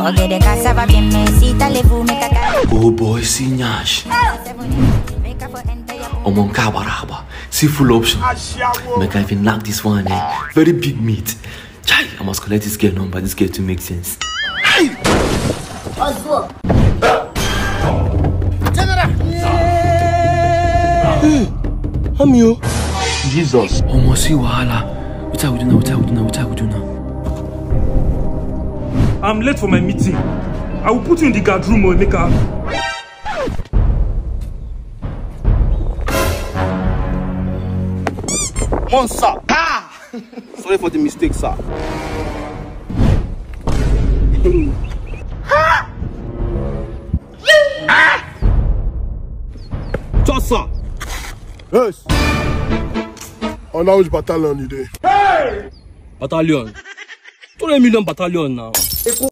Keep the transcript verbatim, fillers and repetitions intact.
Oh boy, see yansh. Omon kabaraba. See full option. Make I even knock this one, eh? Very big meat. Chai, I must collect this girl number. This girl to make sense. Hey! Hey, I'm you. Jesus. Almost see wahala. What are we doing now? What are we doing now? What are we doing now? I'm late for my meeting. I will put you in the guard room or make a. One, sir. Ah! Sorry for the mistake, sir. Just, sir. Yes. On now which battalion you there? Hey! Battalion. two million battalion now.